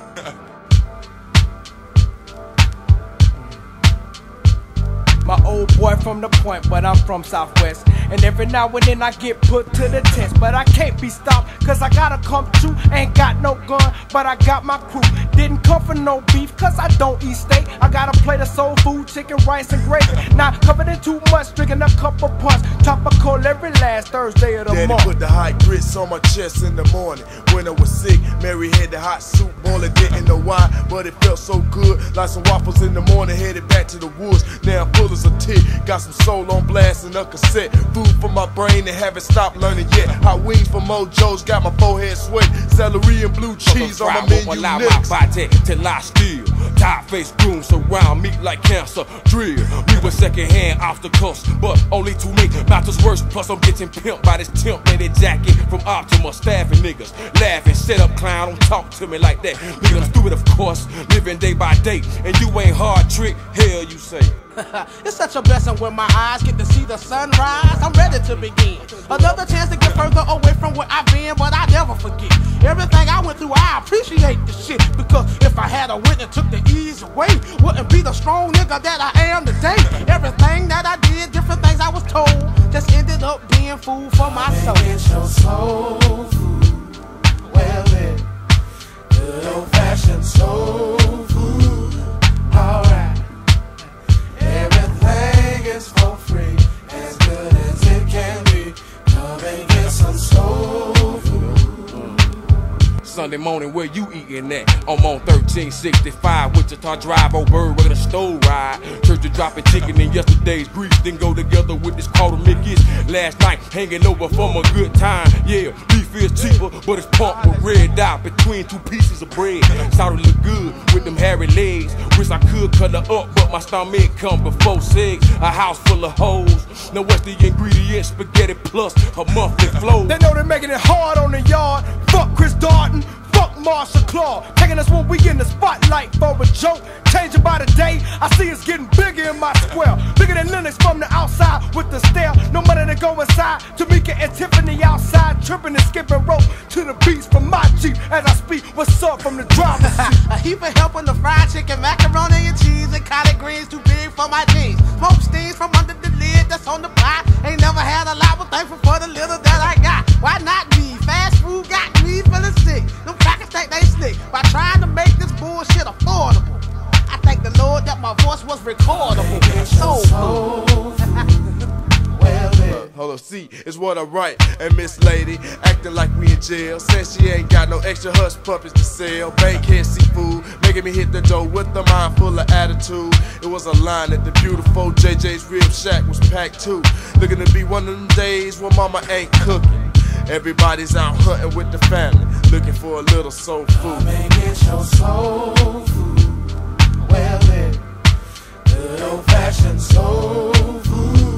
My old boy from the point, but I'm from Southwest. And every now and then I get put to the test, but I can't be stopped, cause I gotta come true. Ain't got no gun, but I got my crew. Didn't come for no beef, cause I don't eat steak. I got a plate of soul food, chicken, rice, and gravy. Not covered in too much, drinking a cup of punch. Tropical every last Thursday of the month. Daddy put the hot grits on my chest in the morning. When I was sick, Mary had the hot soup boiling, didn't know why, but it felt so good. Like some waffles in the morning, headed back to the woods. Now I'm full as a tick, got some soul on blast and a cassette. Food for my brain and haven't stopped learning yet. Hot wings from Mojo's, got my forehead sweat. Celery and blue cheese on my menu next. My body till I steal. Tired face goons surround me like cancer drill. We were secondhand obstacles, but only to make matters worse. Plus I'm getting pimped by this temp-rated jacket from Optima. Staffing niggas, laughing, set up clown, don't talk to me like that. Nigga, I'm stupid of course, living day by day, and you ain't hard trick, hell you say. It's such a blessing when my eyes get to see the sunrise. I'm ready to begin. Another chance to get further away from where I've been, but I never forget. Everything I went through, I appreciate the shit. Because if I had a wit and took the easy way, wouldn't be the strong nigga that I am today. Everything that I did, different things I was told, just ended up being food for my soul. Get your soul food, well lit, good old-fashioned soul food, alright. Everything is for free, as good as it can be. Come and get some soul food. Sunday morning, where you eating at? I'm on 1365 Wichita Drive, old bird with a stove ride. Church of dropping chicken in yesterday's grease, then go together with this quarter Mickey's. Last night, hanging over from a good time. Yeah, beef is cheaper, but it's pumped with red dye between two pieces of bread. Started look good with them hairy legs. Wish I could cut her up, but my stomach come before sex. A house full of hoes. Now what's the ingredient? Spaghetti plus a monthly flow. They know they're making it hard on the yard. Fuck Chris Darden, fuck Marshall Claw. Taking us when we in the spotlight for a joke. Changing by the day, I see it's getting bigger in my square. Bigger than Linux from the outside with the stare. No money to go inside. Tamika and Tiffany outside, tripping and skipping rope to the beats from my Jeep as I speak. What's up from the driver's seat? A heap of help on the fried chicken, macaroni and cheese, and collard greens too big for my jeans. Smoke steams from under the lid that's on the pot. Ain't never had a lot, but thankful for the little that I got. Why not me? Fast food got me feeling sick. Them crackers think they slick by trying to make this bullshit affordable. I thank the Lord that my voice was recordable. Soul food. Well lit. Hold up, see, it's what I write. And Miss Lady acting like we in jail. Says she ain't got no extra hush puppies to sell. Bankhead seafood, making me hit the dough with a mind full of attitude. It was a line that the beautiful JJ's Rib Shack was packed too. Looking to be one of them days when mama ain't cooking. Everybody's out hunting with the family, looking for a little soul food. Come and get your soul food, well lit, good old-fashioned soul food.